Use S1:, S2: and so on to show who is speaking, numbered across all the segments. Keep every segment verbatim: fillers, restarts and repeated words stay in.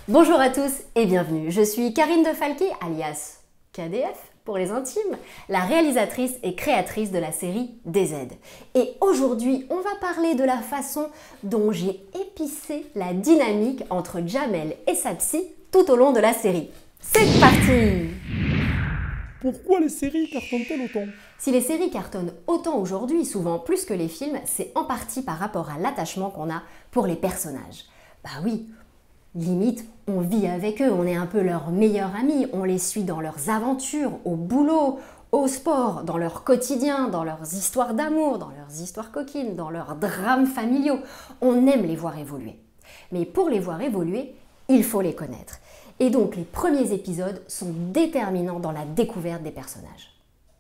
S1: Bonjour à tous et bienvenue, je suis Karine De Falqui, alias K D F pour les intimes, la réalisatrice et créatrice de la série D Z. Et aujourd'hui, on va parler de la façon dont j'ai épicé la dynamique entre Jamel et sa psy tout au long de la série. C'est parti!
S2: Pourquoi les séries cartonnent-elles autant?
S1: Si les séries cartonnent autant aujourd'hui, souvent plus que les films, c'est en partie par rapport à l'attachement qu'on a pour les personnages. Bah oui, limite, on vit avec eux, on est un peu leurs meilleurs amis, on les suit dans leurs aventures, au boulot, au sport, dans leur quotidien, dans leurs histoires d'amour, dans leurs histoires coquines, dans leurs drames familiaux. On aime les voir évoluer. Mais pour les voir évoluer, il faut les connaître. Et donc les premiers épisodes sont déterminants dans la découverte des personnages.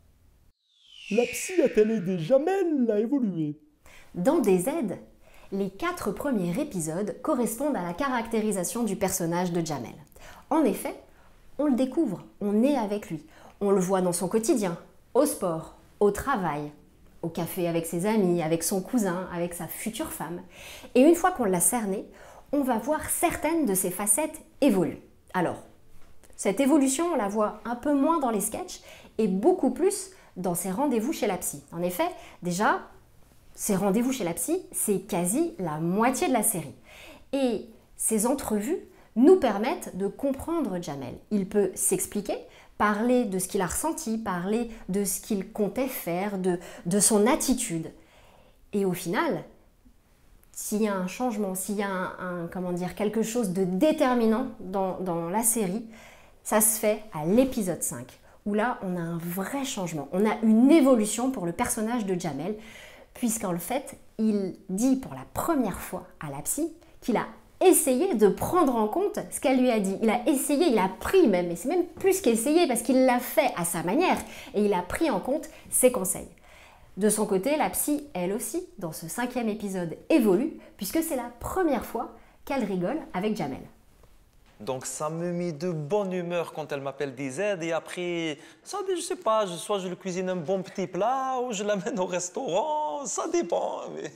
S2: La psy a-t-elle aidé Jamel à évoluer?
S1: Dans D Z, les quatre premiers épisodes correspondent à la caractérisation du personnage de Jamel. En effet, on le découvre, on est avec lui. On le voit dans son quotidien, au sport, au travail, au café avec ses amis, avec son cousin, avec sa future femme. Et une fois qu'on l'a cerné, on va voir certaines de ses facettes évoluer. Alors, cette évolution, on la voit un peu moins dans les sketchs et beaucoup plus dans ses rendez-vous chez la psy. En effet, déjà, ces rendez-vous chez la psy, c'est quasi la moitié de la série. Et ces entrevues nous permettent de comprendre Jamel. Il peut s'expliquer, parler de ce qu'il a ressenti, parler de ce qu'il comptait faire, de, de son attitude. Et au final, s'il y a un changement, s'il y a un, un, comment dire, quelque chose de déterminant dans, dans la série, ça se fait à l'épisode cinq, où là, on a un vrai changement. On a une évolution pour le personnage de Jamel, puisqu'en fait, il dit pour la première fois à la psy qu'il a essayé de prendre en compte ce qu'elle lui a dit. Il a essayé, il a pris même, et c'est même plus qu'essayer parce qu'il l'a fait à sa manière, et il a pris en compte ses conseils. De son côté, la psy, elle aussi, dans ce cinquième épisode, évolue, puisque c'est la première fois qu'elle rigole avec Jamel.
S3: Donc ça me met de bonne humeur quand elle m'appelle D Z et après, ça, je sais pas, soit je lui cuisine un bon petit plat ou je l'amène au restaurant, ça dépend. Mais...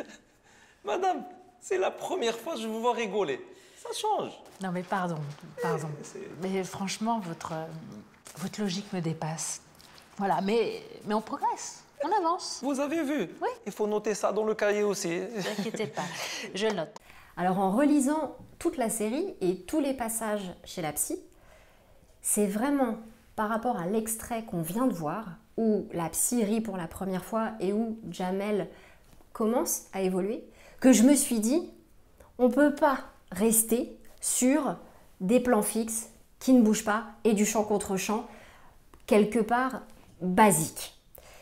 S3: Madame, c'est la première fois que je vous vois rigoler. Ça change.
S4: Non mais pardon, pardon. Mais franchement, votre, votre logique me dépasse. Voilà, mais, mais on progresse, on avance.
S3: Vous avez vu?
S4: Oui.
S3: Il faut noter ça dans le cahier aussi.
S4: Ne vous inquiétez pas, je note.
S1: Alors en relisant toute la série et tous les passages chez la psy, c'est vraiment par rapport à l'extrait qu'on vient de voir, où la psy rit pour la première fois et où Jamel commence à évoluer, que je me suis dit, on ne peut pas rester sur des plans fixes qui ne bougent pas et du champ contre champ, quelque part basique.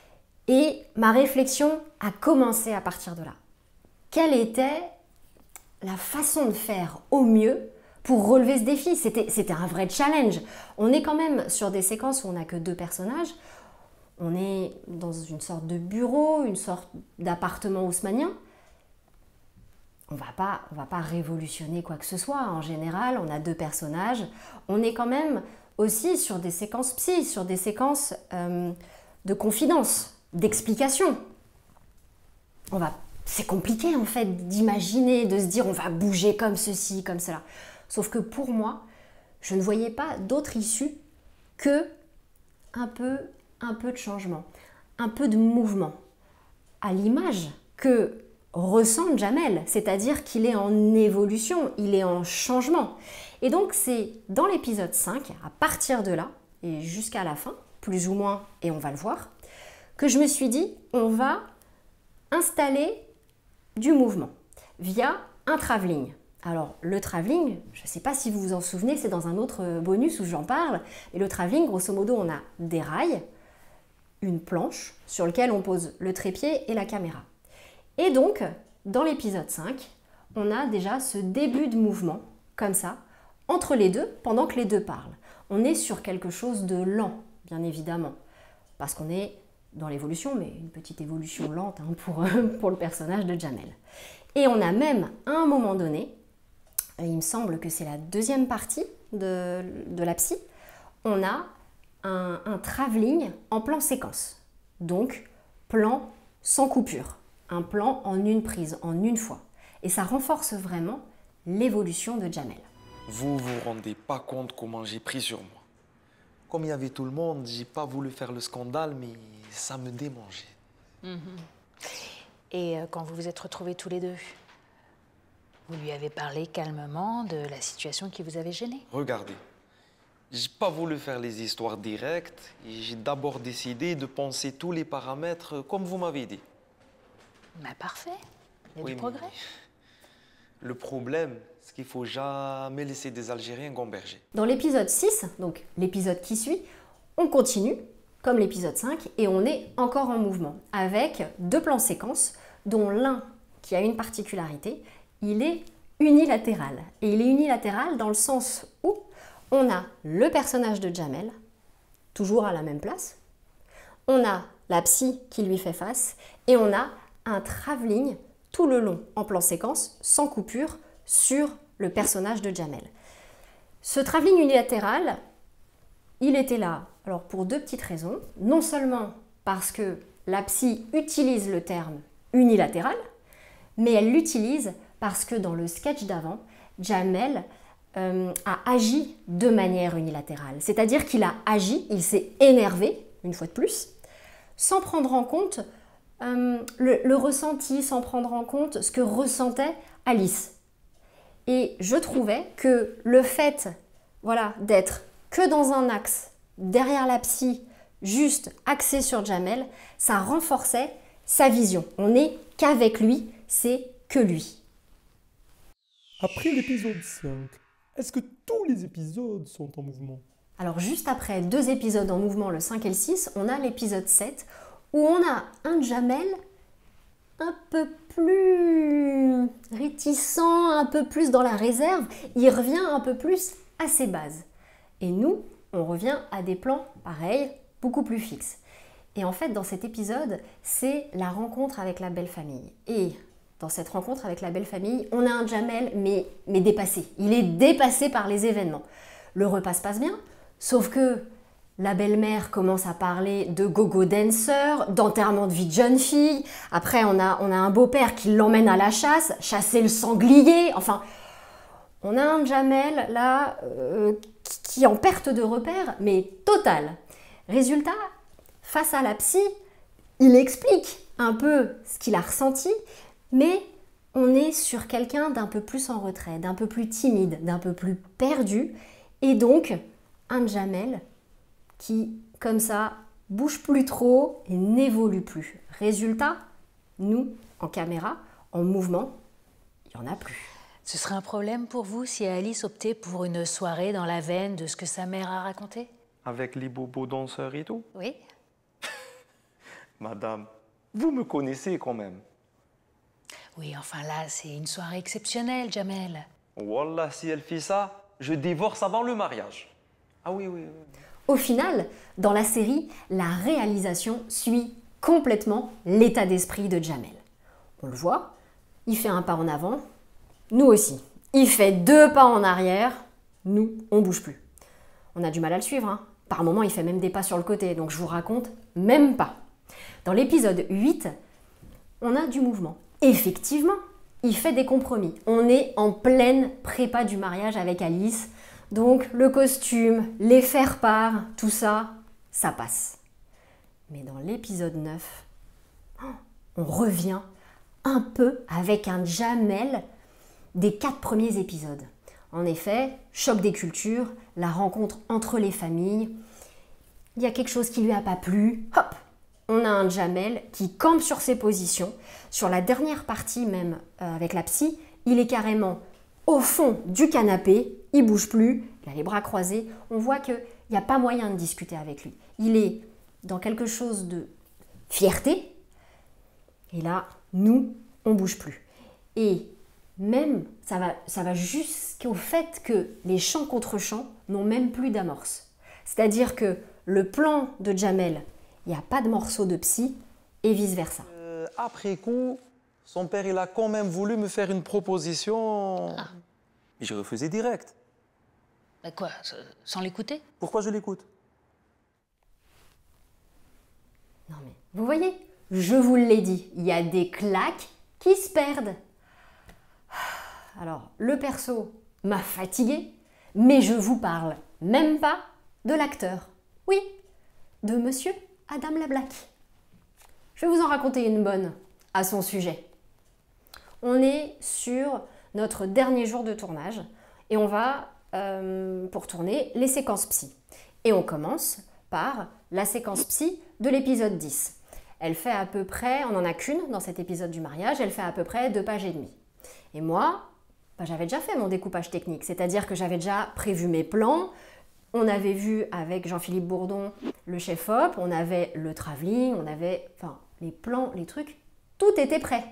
S1: Et ma réflexion a commencé à partir de là. Quelle était la façon de faire au mieux pour relever ce défi? C'était, c'était un vrai challenge. On est quand même sur des séquences où on n'a que deux personnages. On est dans une sorte de bureau, une sorte d'appartement haussmannien. On va pas, on va pas révolutionner quoi que ce soit. En général, on a deux personnages. On est quand même aussi sur des séquences psy, sur des séquences euh, de confidence, d'explication. On va C'est compliqué en fait d'imaginer, de se dire on va bouger comme ceci, comme cela. Sauf que pour moi, je ne voyais pas d'autre issue que un peu, un peu de changement, un peu de mouvement. À l'image que ressent Jamel, c'est-à-dire qu'il est en évolution, il est en changement. Et donc c'est dans l'épisode cinq, à partir de là, et jusqu'à la fin, plus ou moins, et on va le voir, que je me suis dit on va installer du mouvement via un travelling. Alors le travelling, je ne sais pas si vous vous en souvenez, c'est dans un autre bonus où j'en parle, et le travelling, grosso modo, on a des rails, une planche sur laquelle on pose le trépied et la caméra. Et donc, dans l'épisode cinq, on a déjà ce début de mouvement, comme ça, entre les deux, pendant que les deux parlent. On est sur quelque chose de lent, bien évidemment, parce qu'on est dans l'évolution, mais une petite évolution lente hein, pour, pour le personnage de Jamel. Et on a même, à un moment donné, il me semble que c'est la deuxième partie de, de la psy, on a un, un travelling en plan séquence. Donc, plan sans coupure. Un plan en une prise, en une fois. Et ça renforce vraiment l'évolution de Jamel.
S3: Vous vous rendez pas compte comment j'ai pris sur moi. Comme il y avait tout le monde, j'ai pas voulu faire le scandale, mais ça me démangeait.
S4: Mm-hmm. Et euh, quand vous vous êtes retrouvés tous les deux, vous lui avez parlé calmement de la situation qui vous avait gêné?
S3: Regardez, j'ai pas voulu faire les histoires directes et j'ai d'abord décidé de penser tous les paramètres comme vous m'avez dit.
S4: Bah parfait, il y a
S3: Oui,
S4: du progrès.
S3: mais le problème, c'est qu'il faut jamais laisser des Algériens gamberger.
S1: Dans l'épisode six, donc l'épisode qui suit, on continue, comme l'épisode cinq, et on est encore en mouvement, avec deux plans séquences, dont l'un qui a une particularité, il est unilatéral. Et il est unilatéral dans le sens où on a le personnage de Jamel, toujours à la même place, on a la psy qui lui fait face, et on a un travelling tout le long, en plan séquence, sans coupure, sur le personnage de Jamel. Ce travelling unilatéral, il était là alors pour deux petites raisons. Non seulement parce que la psy utilise le terme unilatéral, mais elle l'utilise parce que dans le sketch d'avant, Jamel euh, a agi de manière unilatérale. C'est-à-dire qu'il a agi, il s'est énervé, une fois de plus, sans prendre en compte euh, le, le ressenti, sans prendre en compte ce que ressentait Alice. Et je trouvais que le fait voilà, d'être que dans un axe, derrière la psy, juste axé sur Jamel, ça renforçait sa vision. On n'est qu'avec lui, c'est que lui.
S2: Après l'épisode cinq, est-ce que tous les épisodes sont en mouvement?
S1: Alors juste après deux épisodes en mouvement, le cinq et le six, on a l'épisode sept, où on a un Jamel un peu plus réticent, un peu plus dans la réserve, il revient un peu plus à ses bases. Et nous, on revient à des plans pareils, beaucoup plus fixes. Et en fait, dans cet épisode, c'est la rencontre avec la belle famille. Et dans cette rencontre avec la belle famille, on a un Jamel, mais, mais dépassé. Il est dépassé par les événements. Le repas se passe bien, sauf que la belle-mère commence à parler de gogo dancer, d'enterrement de vie de jeune fille. Après, on a, on a un beau-père qui l'emmène à la chasse, chasser le sanglier. Enfin, on a un Jamel, là, euh, qui est en perte de repère, mais totale. Résultat, face à la psy, il explique un peu ce qu'il a ressenti, mais on est sur quelqu'un d'un peu plus en retrait, d'un peu plus timide, d'un peu plus perdu, et donc un Jamel qui, comme ça, bouge plus trop et n'évolue plus. Résultat, nous, en caméra, en mouvement, il n'y en a plus.
S4: Ce serait un problème pour vous si Alice optait pour une soirée dans la veine de ce que sa mère a raconté?
S3: Avec les bobos danseurs et tout?
S4: Oui.
S3: Madame, vous me connaissez quand même.
S4: Oui, enfin là, c'est une soirée exceptionnelle, Jamel.
S3: Wallah, si elle fait ça, je divorce avant le mariage. Ah oui, oui, oui.
S1: Au final, dans la série, la réalisation suit complètement l'état d'esprit de Jamel. On le voit, il fait un pas en avant, nous aussi. Il fait deux pas en arrière, nous, on bouge plus. On a du mal à le suivre, hein. Par moments, il fait même des pas sur le côté, donc je vous raconte même pas. Dans l'épisode huit, on a du mouvement. Effectivement, il fait des compromis. On est en pleine prépa du mariage avec Alice. Donc le costume, les faire-part, tout ça, ça passe. Mais dans l'épisode neuf, on revient un peu avec un Jamel des quatre premiers épisodes. En effet, choc des cultures, la rencontre entre les familles, il y a quelque chose qui lui a pas plu, hop, on a un Jamel qui campe sur ses positions. Sur la dernière partie même, euh, avec la psy, il est carrément au fond du canapé, il bouge plus, il a les bras croisés, on voit qu'il n'y a pas moyen de discuter avec lui. Il est dans quelque chose de fierté, et là, nous, on bouge plus. Et même, ça va, ça va jusqu'au fait que les chants contre chants n'ont même plus d'amorce. C'est-à-dire que le plan de Jamel, il n'y a pas de morceau de psy, et vice-versa.
S3: Euh, après coup, son père, il a quand même voulu me faire une proposition.
S4: Ah.
S3: Mais j'ai refusé direct.
S4: Bah quoi, sans l'écouter?
S3: Pourquoi je l'écoute?
S1: Non mais, vous voyez, je vous l'ai dit, il y a des claques qui se perdent. Alors, le perso, m'a fatiguée, mais je vous parle même pas de l'acteur. Oui, de monsieur Adam Lablack. Je vais vous en raconter une bonne à son sujet. On est sur notre dernier jour de tournage et on va, euh, pour tourner, les séquences psy. Et on commence par la séquence psy de l'épisode dix. Elle fait à peu près, on n'en a qu'une dans cet épisode du mariage, elle fait à peu près deux pages et demie. Et moi, bah, j'avais déjà fait mon découpage technique, c'est-à-dire que j'avais déjà prévu mes plans. On avait vu avec Jean-Philippe Bourdon le chef-op, on avait le travelling, on avait enfin, les plans, les trucs, tout était prêt.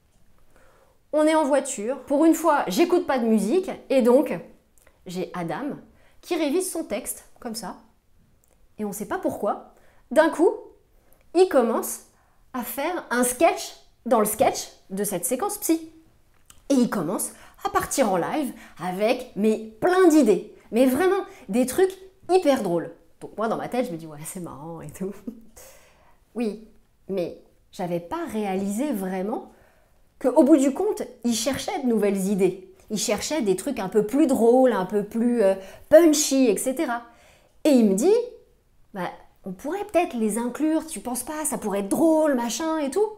S1: On est en voiture, pour une fois, j'écoute pas de musique, et donc, j'ai Adam qui révise son texte, comme ça, et on ne sait pas pourquoi. D'un coup, il commence à faire un sketch dans le sketch de cette séquence psy. Et il commence à partir en live avec mais plein d'idées. Mais vraiment des trucs hyper drôles. Donc moi dans ma tête je me dis ouais c'est marrant et tout. Oui, mais j'avais pas réalisé vraiment qu'au bout du compte, il cherchait de nouvelles idées. Il cherchait des trucs un peu plus drôles, un peu plus euh, punchy, et cetera. Et il me dit, bah, on pourrait peut-être les inclure, tu penses pas, ça pourrait être drôle, machin et tout.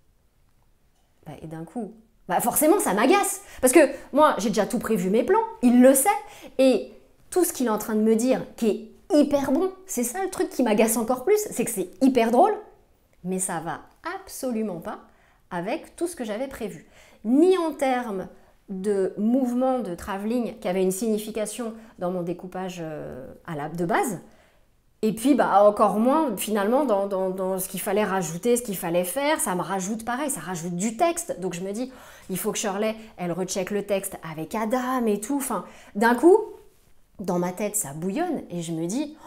S1: Bah, et d'un coup, bah forcément ça m'agace. Parce que moi, j'ai déjà tout prévu mes plans, il le sait. Et tout ce qu'il est en train de me dire, qui est hyper bon, c'est ça le truc qui m'agace encore plus, c'est que c'est hyper drôle, mais ça va absolument pas avec tout ce que j'avais prévu. Ni en termes de mouvement de travelling qui avait une signification dans mon découpage à la, de base, et puis bah, encore moins finalement dans, dans, dans ce qu'il fallait rajouter, ce qu'il fallait faire, ça me rajoute pareil, ça rajoute du texte, donc je me dis, il faut que Shirley, elle recheck le texte avec Adam et tout, enfin, d'un coup, dans ma tête ça bouillonne et je me dis,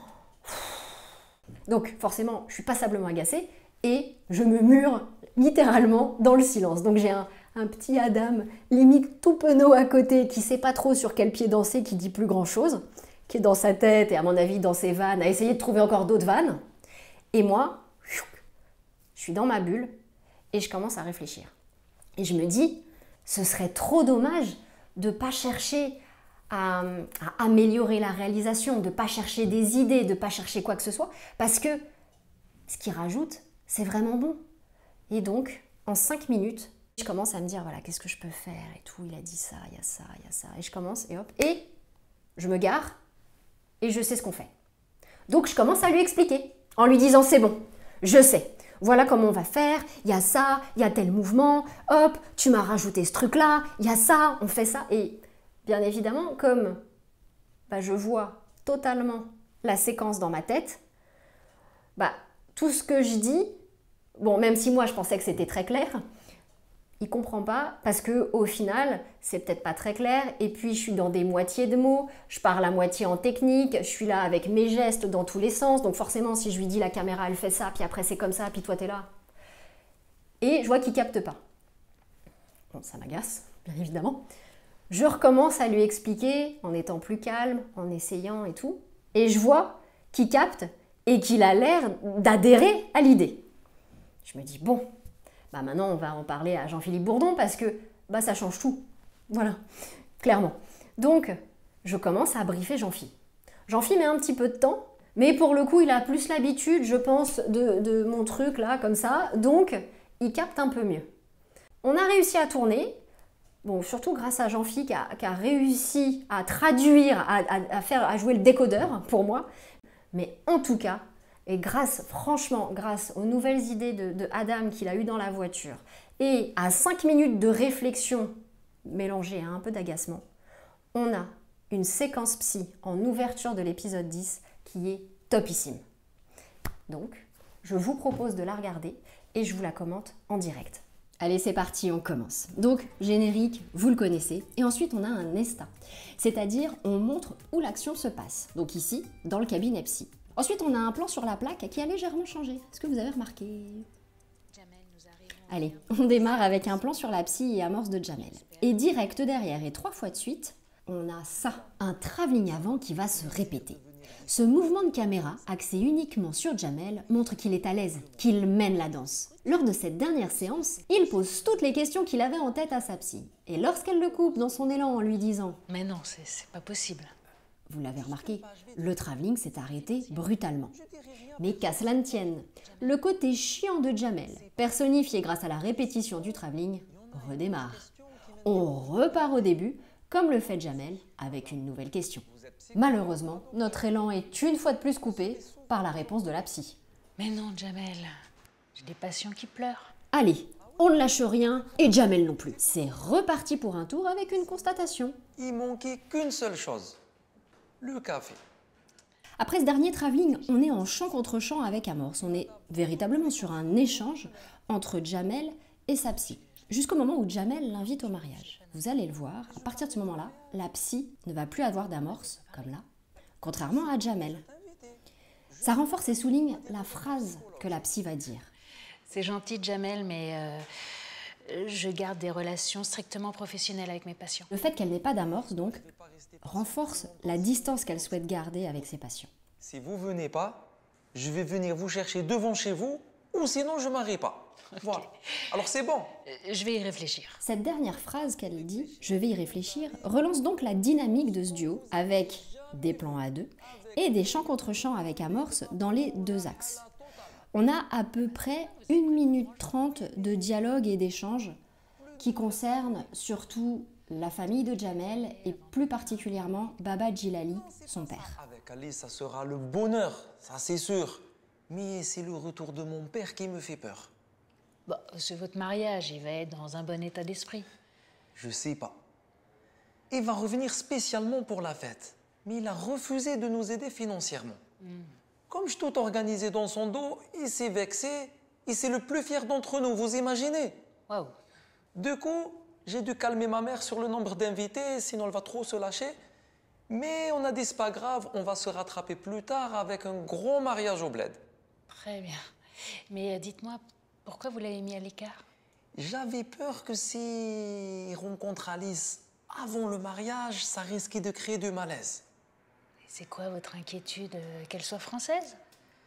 S1: donc forcément je suis passablement agacée et je me mure littéralement dans le silence, donc j'ai un un petit Adam, limite tout penaud à côté, qui sait pas trop sur quel pied danser, qui dit plus grand chose, qui est dans sa tête et à mon avis dans ses vannes, à essayer de trouver encore d'autres vannes. Et moi, je suis dans ma bulle et je commence à réfléchir. Et je me dis, ce serait trop dommage de pas chercher à, à améliorer la réalisation, de pas chercher des idées, de pas chercher quoi que ce soit, parce que ce qu'il rajoute, c'est vraiment bon. Et donc, en cinq minutes, je commence à me dire, voilà, qu'est-ce que je peux faire et tout, il a dit ça, il y a ça, il y a ça, et je commence, et hop, et je me gare, et je sais ce qu'on fait. Donc je commence à lui expliquer, en lui disant, c'est bon, je sais, voilà comment on va faire, il y a ça, il y a tel mouvement, hop, tu m'as rajouté ce truc-là, il y a ça, on fait ça, et bien évidemment, comme bah, je vois totalement la séquence dans ma tête, bah, tout ce que je dis, bon, même si moi je pensais que c'était très clair, il comprend pas parce que au final, c'est peut-être pas très clair et puis je suis dans des moitiés de mots, je parle à moitié en technique, je suis là avec mes gestes dans tous les sens, donc forcément si je lui dis la caméra elle fait ça, puis après c'est comme ça, puis toi t'es là. Et je vois qu'il capte pas. Bon, ça m'agace, bien évidemment. Je recommence à lui expliquer en étant plus calme, en essayant et tout, et je vois qu'il capte et qu'il a l'air d'adhérer à l'idée. Je me dis bon, bah maintenant on va en parler à Jean-Philippe Bourdon parce que bah ça change tout. Voilà, clairement. Donc, je commence à briefer Jean-Phi. Jean-Phi met un petit peu de temps, mais pour le coup, il a plus l'habitude, je pense, de, de mon truc là, comme ça. Donc, il capte un peu mieux. On a réussi à tourner, bon, surtout grâce à Jean-Phi qui a, qui a réussi à traduire, à, à, à, faire, à jouer le décodeur pour moi. Mais en tout cas, et grâce, franchement, grâce aux nouvelles idées de, de Adam qu'il a eues dans la voiture et à cinq minutes de réflexion mélangée à un peu d'agacement, on a une séquence psy en ouverture de l'épisode dix qui est topissime. Donc, je vous propose de la regarder et je vous la commente en direct. Allez, c'est parti, on commence. Donc, générique, vous le connaissez. Et ensuite, on a un ESTA, c'est-à-dire on montre où l'action se passe. Donc ici, dans le cabinet psy. Ensuite, on a un plan sur la plaque qui a légèrement changé. Est-ce que vous avez remarqué? Allez, on démarre avec un plan sur la psy et amorce de Jamel. Et direct derrière et trois fois de suite, on a ça, un travelling avant qui va se répéter. Ce mouvement de caméra, axé uniquement sur Jamel, montre qu'il est à l'aise, qu'il mène la danse. Lors de cette dernière séance, il pose toutes les questions qu'il avait en tête à sa psy. Et lorsqu'elle le coupe dans son élan en lui disant
S4: « Mais non, c'est c'est pas possible. »
S1: Vous l'avez remarqué, le travelling s'est arrêté brutalement. Mais qu'à cela ne tienne, le côté chiant de Jamel, personnifié grâce à la répétition du travelling, redémarre. On repart au début, comme le fait Jamel, avec une nouvelle question. Malheureusement, notre élan est une fois de plus coupé par la réponse de la psy.
S4: Mais non, Jamel, j'ai des patients qui pleurent.
S1: Allez, on ne lâche rien, et Jamel non plus. C'est reparti pour un tour avec une constatation.
S3: Il manquait qu'une seule chose, le café.
S1: Après ce dernier travelling, on est en chant contre chant avec Amorce. On est véritablement sur un échange entre Jamel et sa psy. Jusqu'au moment où Jamel l'invite au mariage. Vous allez le voir, à partir de ce moment-là, la psy ne va plus avoir d'amorce, comme là, contrairement à Jamel. Ça renforce et souligne la phrase que la psy va dire.
S4: C'est gentil, Jamel, mais euh, je garde des relations strictement professionnelles avec mes patients.
S1: Le fait qu'elle n'ait pas d'amorce, donc, renforce la distance qu'elle souhaite garder avec ses patients.
S3: Si vous venez pas, je vais venir vous chercher devant chez vous, ou sinon je m'arrête pas. Voilà. Alors c'est bon.
S4: Euh, Je vais y réfléchir.
S1: Cette dernière phrase qu'elle dit, « je vais y réfléchir », relance donc la dynamique de ce duo avec des plans à deux et des chants contre chants avec amorce dans les deux axes. On a à peu près une minute trente de dialogue et d'échange qui concernent surtout la famille de Jamel et plus particulièrement Baba Djilali, son père.
S3: Avec Alice, ça sera le bonheur, ça c'est sûr. Mais c'est le retour de mon père qui me fait peur.
S4: Bon, c'est votre mariage, il va être dans un bon état d'esprit.
S3: Je sais pas. Il va revenir spécialement pour la fête. Mais il a refusé de nous aider financièrement. Mm. Comme je tout organisé dans son dos, il s'est vexé. Et c'est le plus fier d'entre nous, vous imaginez?
S4: Waouh.
S3: Du coup, j'ai dû calmer ma mère sur le nombre d'invités, sinon elle va trop se lâcher. Mais on a dit, c'est pas grave, on va se rattraper plus tard avec un gros mariage au bled.
S4: Très bien. Mais euh, dites-moi, pourquoi vous l'avez mis à l'écart?
S3: J'avais peur que s'il rencontre Alice avant le mariage, ça risquait de créer du malaise.
S4: C'est quoi votre inquiétude? euh, Qu'elle soit française?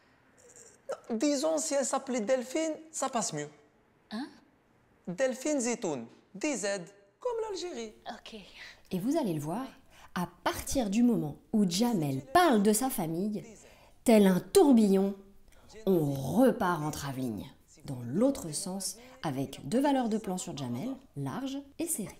S3: Disons, si elle s'appelait Delphine, ça passe mieux.
S4: Hein?
S3: Delphine Zetoun, D Z, comme l'Algérie.
S4: Ok.
S1: Et vous allez le voir, à partir du moment où Jamel parle de sa famille, tel un tourbillon, on repart en travelling, dans l'autre sens, avec deux valeurs de plan sur Jamel, large et serré.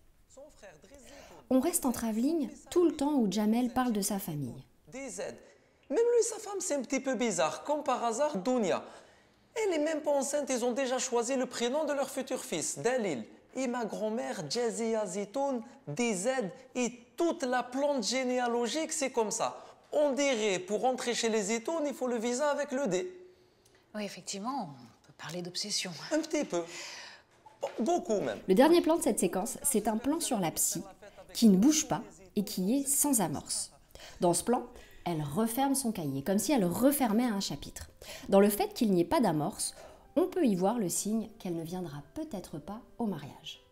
S1: On reste en travelling tout le temps où Jamel parle de sa famille.
S3: D Z. Même lui, sa femme, c'est un petit peu bizarre. Comme par hasard, Dounia. Elle est même pas enceinte, ils ont déjà choisi le prénom de leur futur fils, Dalil. Et ma grand-mère, Jazia Zetoun, D Z, et toute la plante généalogique, c'est comme ça. On dirait, pour entrer chez les Zetoun, il faut le visa avec le D.
S4: Oui, effectivement, on peut parler d'obsession.
S3: Un petit peu. Beaucoup même.
S1: Le dernier plan de cette séquence, c'est un plan sur la psy, qui ne bouge pas et qui est sans amorce. Dans ce plan, elle referme son cahier, comme si elle refermait un chapitre. Dans le fait qu'il n'y ait pas d'amorce, on peut y voir le signe qu'elle ne viendra peut-être pas au mariage.